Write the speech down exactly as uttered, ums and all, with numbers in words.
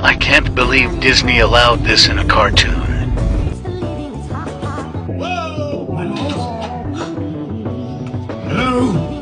I can't believe Disney allowed this in a cartoon. Hello?